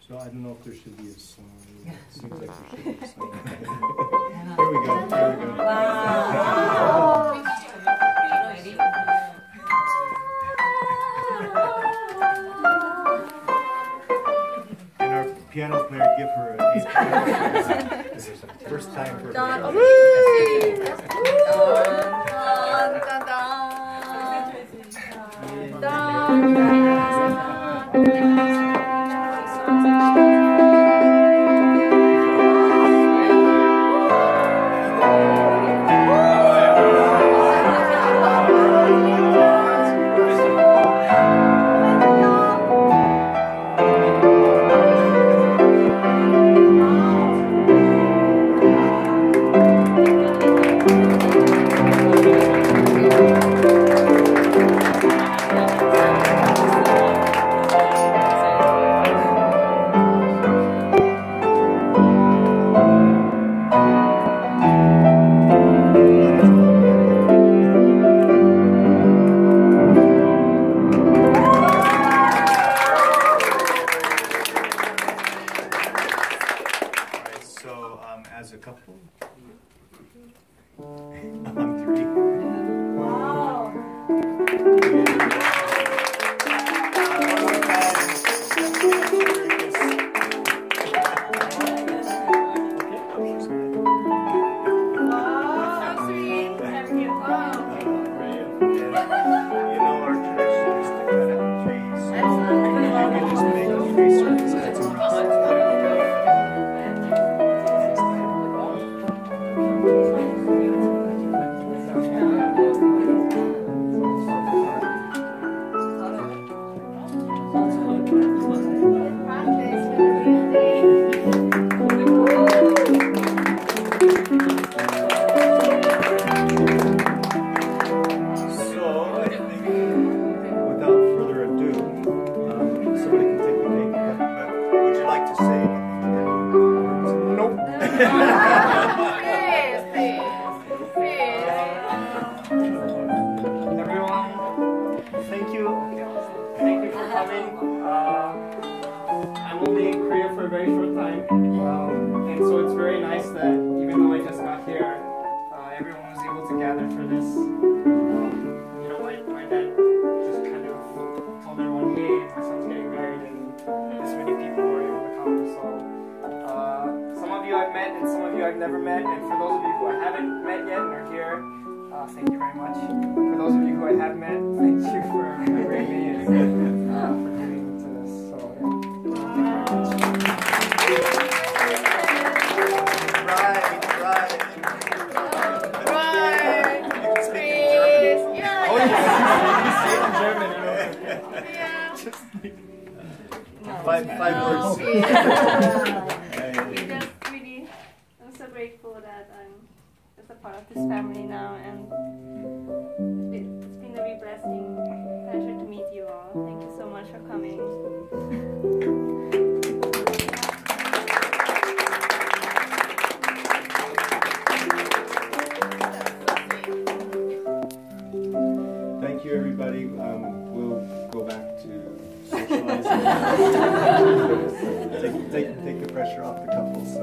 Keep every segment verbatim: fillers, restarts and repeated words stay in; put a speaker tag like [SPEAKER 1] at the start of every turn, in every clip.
[SPEAKER 1] So I don't know if there should be a song. It seems like there should be a song. Here we go. Here we go.
[SPEAKER 2] Wow.
[SPEAKER 1] And our piano player, give her a This is the first time for her. As a couple, on three.
[SPEAKER 2] Wow.
[SPEAKER 1] Five, five words.
[SPEAKER 3] We just really, I'm so grateful that I'm just a part of this family now, and it's been a real blessing, pleasure to meet you all. Thank you so much for coming.
[SPEAKER 1] Thank you, everybody. Um, we'll go back to socializing. take, take, take the pressure off the couples. So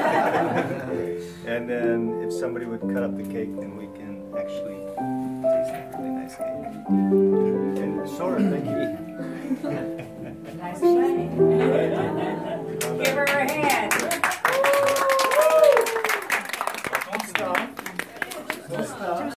[SPEAKER 1] and then if somebody would cut up the cake, then we can actually taste a really nice cake.